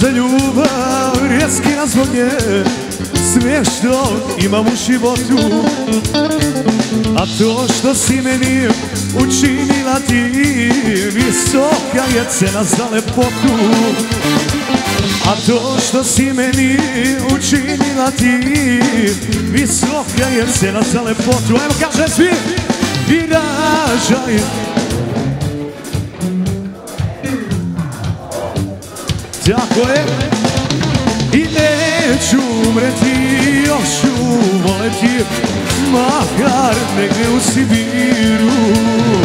brza ljubav, rijetki razlog je sve što imam u životu. A to što si meni učinila ti, visoka je cena za lepotu. A to što si meni učinila ti, visoka je cena za lepotu. Evo kaže svi, i ražaj. Tako je. I neću umreti, još ću voleti, makar negdje u Sibiru.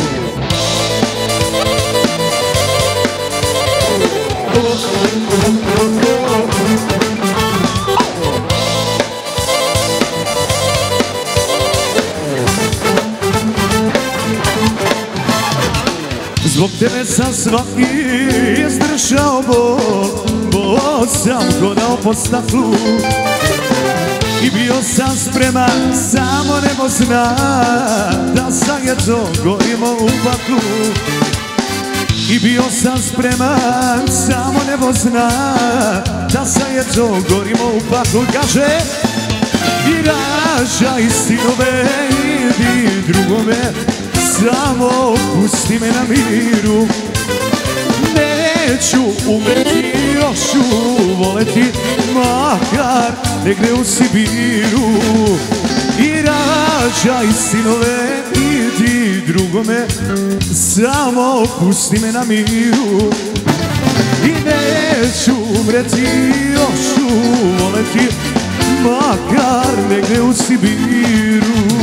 Zbog tebe sam svaki izdržao bol, bol sam hodao po staklu. I bio sam spreman, samo nebo zna, da zajedno gorimo u baklu. I bio sam spreman, samo nebo zna, da zajedno gorimo u baklu. Kaže, i ražaj sinove, idi drugome, samo pusti me na miru. Neću umreti, još ću voleti, makar negdje u Sibiru. I rađaj sinove, idi drugome, samo pusti me na miru. I neću umreti, još ću voleti, makar negdje u Sibiru.